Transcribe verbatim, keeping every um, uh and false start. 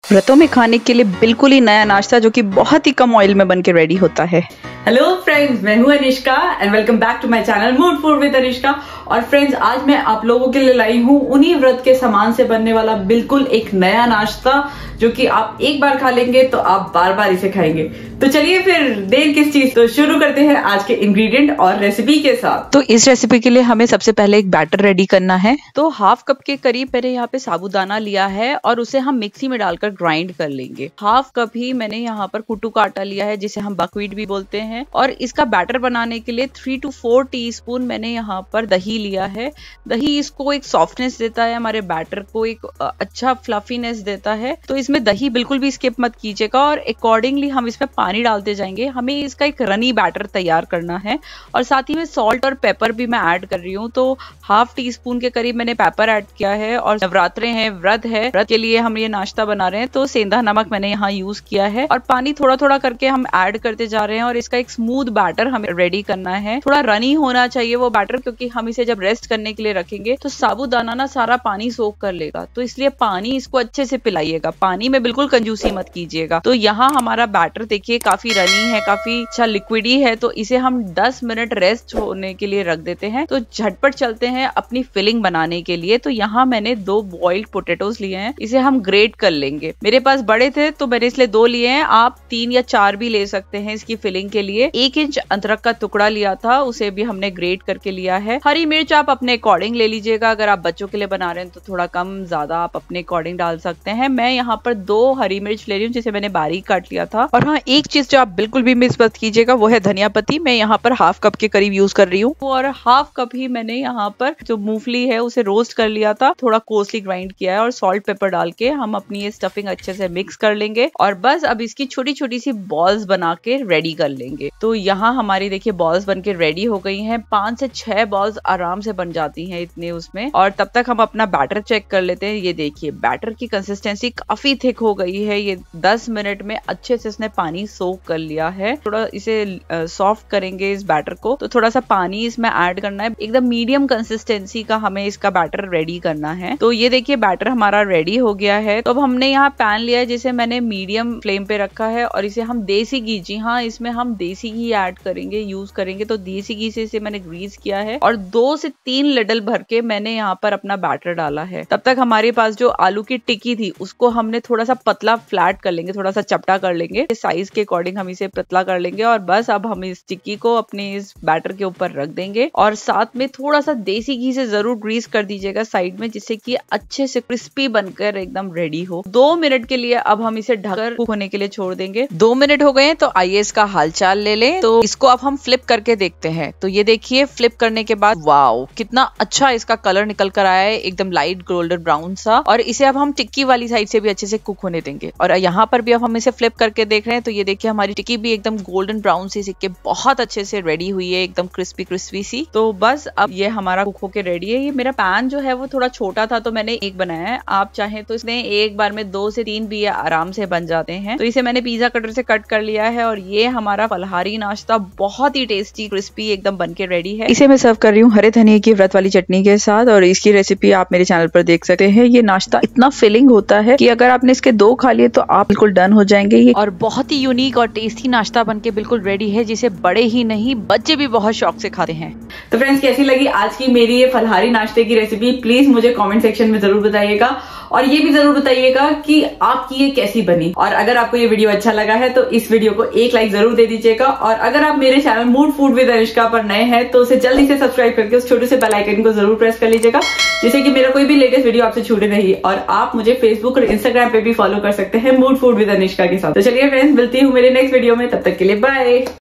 व्रतों में खाने के लिए बिल्कुल ही नया नाश्ता जो कि बहुत ही कम ऑयल में बन के रेडी होता है। हेलो फ्रेंड्स, मैं हूं Anishka and welcome back to my channel mood food with Anishka. और फ्रेंड्स, आज मैं आप लोगों के लिए लाई हूं उन्हीं व्रत के सामान से बनने वाला बिल्कुल एक नया नाश्ता जो कि आप एक बार खा लेंगे तो आप बार बार इसे खाएंगे। तो चलिए फिर देर किस चीज, तो शुरू करते हैं आज के इंग्रेडिएंट और रेसिपी के साथ। तो इस रेसिपी के लिए हमें सबसे पहले एक बैटर रेडी करना है। तो हाफ कप के करीब मैंने यहाँ पे साबूदाना लिया है और उसे हम मिक्सी में डालकर ग्राइंड कर लेंगे। हाफ कप ही मैंने यहाँ पर कुट्टू का आटा लिया है जिसे हम बकव्हीट भी बोलते हैं। और इसका बैटर बनाने के लिए थ्री टू फोर टीस्पून मैंने यहाँ पर दही लिया है। दही इसको एक सॉफ्टनेस देता है, हमारे बैटर को एक अच्छा फ्लफीनेस देता है। तो इसमें दही बिल्कुल भी स्किप मत कीजिएगा और अकॉर्डिंगली हम इसमें पानी डालते जाएंगे। हमें इसका एक रनी बैटर तैयार करना है। और साथ ही में सॉल्ट और पेपर भी मैं ऐड कर रही हूँ। तो हाफ टी स्पून के करीब मैंने पेपर ऐड किया है। और नवरात्रे हैं, व्रत है, व्रत के लिए हम ये नाश्ता बना रहे हैं तो सेंधा नमक मैंने यहाँ यूज किया है। और पानी थोड़ा थोड़ा करके हम ऐड करते जा रहे हैं और इसका एक स्मूथ बैटर हमें रेडी करना है। थोड़ा रनी होना चाहिए वो बैटर, क्योंकि हम इसे जब रेस्ट करने के लिए रखेंगे तो साबूदाना ना सारा पानी सोख कर लेगा। तो इसलिए पानी इसको अच्छे से पिलाइएगा, पानी में बिल्कुल कंजूसी मत कीजिएगा। तो यहाँ हमारा बैटर देखिए काफी रनी है, काफी अच्छा लिक्विडी है। तो इसे हम दस मिनट रेस्ट होने के लिए रख देते हैं। तो झटपट चलते हैं अपनी फिलिंग बनाने के लिए। तो यहाँ मैंने दो बॉइल्ड पोटैटोज लिए हैं, इसे हम ग्रेट कर लेंगे। मेरे पास बड़े थे तो मैंने इसलिए दो लिए हैं, आप तीन या चार भी ले सकते हैं इसकी फिलिंग के लिए। एक इंच अदरक का टुकड़ा लिया था, उसे भी हमने ग्रेट करके लिया है। हरी मिर्च आप अपने अकॉर्डिंग ले लीजिएगा, अगर आप बच्चों के लिए बना रहे हैं तो थोड़ा कम ज्यादा आप अपने अकॉर्डिंग डाल सकते हैं। मैं यहाँ पर दो हरी मिर्च ले रही हूँ जिसे मैंने बारीक काट लिया था। और हाँ, एक चीज जो आप बिल्कुल भी मिस मत कीजिएगा वो है धनिया पत्ती। मैं यहाँ पर हाफ कप के करीब यूज कर रही हूँ। और हाफ कप ही मैंने यहाँ पर जो मूंगफली है उसे रोस्ट कर लिया था, थोड़ा कोसली ग्राइंड किया है। और सॉल्ट पेपर डाल के हम अपनी ये स्टफिंग अच्छे से मिक्स कर लेंगे। और बस अब इसकी छोटी छोटी सी बॉल्स बना के रेडी कर लेंगे। तो यहाँ हमारी देखिए बॉल्स बन के रेडी हो गई हैं। पांच से छह बॉल्स आराम से बन जाती हैं इतने उसमें। और तब तक हम अपना बैटर चेक कर लेते हैं। ये देखिए बैटर की कंसिस्टेंसी काफी थिक हो गई है। ये दस मिनट में अच्छे से इसने पानी सोक कर लिया है। थोड़ा इसे सॉफ्ट करेंगे इस बैटर को, तो थोड़ा सा पानी इसमें ऐड करना है। एकदम मीडियम कंसिस्टेंसी का हमें इसका बैटर रेडी करना है। तो ये देखिए बैटर हमारा रेडी हो गया है। तो अब हमने यहाँ पैन लिया है जिसे मैंने मीडियम फ्लेम पे रखा है। और इसे हम देसी घी, जी हाँ, इसमें हम देसी घी ऐड करेंगे, यूज करेंगे। तो देसी घी से इसे मैंने ग्रीस किया है। और दो से तीन लडल भर के मैंने यहाँ पर अपना बैटर डाला है। तब तक हमारे पास जो आलू की टिक्की थी उसको हमने थोड़ा सा पतला फ्लैट कर लेंगे, थोड़ा सा चपटा कर लेंगे। साइज के अकॉर्डिंग हम इसे पतला कर लेंगे। और बस अब हम इस टिक्की को अपने इस बैटर के ऊपर रख देंगे। और साथ में थोड़ा सा देसी घी से जरूर ग्रीस कर दीजिएगा साइड में, जिससे कि अच्छे से क्रिस्पी बनकर एकदम रेडी हो। दो मिनट के लिए अब हम इसे ढककर कुक होने के लिए छोड़ देंगे। दो मिनट हो गए हैं तो आइए इसका हालचाल ले लें। तो इसको अब हम फ्लिप करके देखते हैं। तो ये देखिए फ्लिप करने के बाद वाओ कितना अच्छा इसका कलर निकल कर आया है, एकदम लाइट गोल्डन ब्राउन सा। और इसे अब हम टिक्की वाली साइड से भी अच्छे से कुक होने देंगे। और यहाँ पर भी अब हम इसे फ्लिप करके देख रहे हैं। तो ये देखिए हमारी टिक्की भी एकदम गोल्डन ब्राउन सी सिक्के बहुत अच्छे से रेडी हुई है, एकदम क्रिस्पी क्रिस्पी सी। तो बस अब ये हमारा कुक होके रेडी है। ये मेरा पैन जो है वो थोड़ा छोटा था तो मैंने एक बनाया है। आप चाहें तो इसमें एक बार में दो से तीन भी आराम से बन जाते हैं। तो इसे मैंने पिज्जा कटर से कट कर लिया है। और ये हमारा फलहारी नाश्ता बहुत ही टेस्टी क्रिस्पी एकदम बन के रेडी है। इसे मैं सर्व कर रही हूँ हरे धनिये की व्रत वाली चटनी के साथ। और इसकी रेसिपी आप मेरे चैनल पर देख सकते हैं। ये नाश्ता इतना फिलिंग होता है कि अगर आपने इसके दो खा लिए तो आप बिल्कुल डन हो जाएंगे। ये और बहुत ही यूनिक और टेस्टी नाश्ता बन के बिल्कुल रेडी है, जिसे बड़े ही नहीं बच्चे भी बहुत शौक से खाते हैं। तो फ्रेंड्स, कैसी लगी आज की मेरी ये फलहारी नाश्ते की रेसिपी, प्लीज मुझे कमेंट सेक्शन में जरूर बताइएगा। और ये भी जरूर बताइएगा कि आपकी ये कैसी बनी। और अगर आपको ये वीडियो अच्छा लगा है तो इस वीडियो को एक लाइक जरूर दे दीजिएगा। और अगर आप मेरे channel mood food with Anishka पर नए हैं तो उसे जल्दी से सब्सक्राइब करके उस छोटे से बेल आइकन को जरूर प्रेस कर लीजिएगा, जिससे कि मेरा कोई भी लेटेस्ट वीडियो आपसे छूटे नहीं। और आप मुझे फेसबुक और इंस्टाग्राम पे भी फॉलो कर सकते हैं मूड फूड विद अनिष्का के साथ। तो चलिए फ्रेंड्स, मिलती हूँ मेरे नेक्स्ट वीडियो में, तब तक के लिए बाय।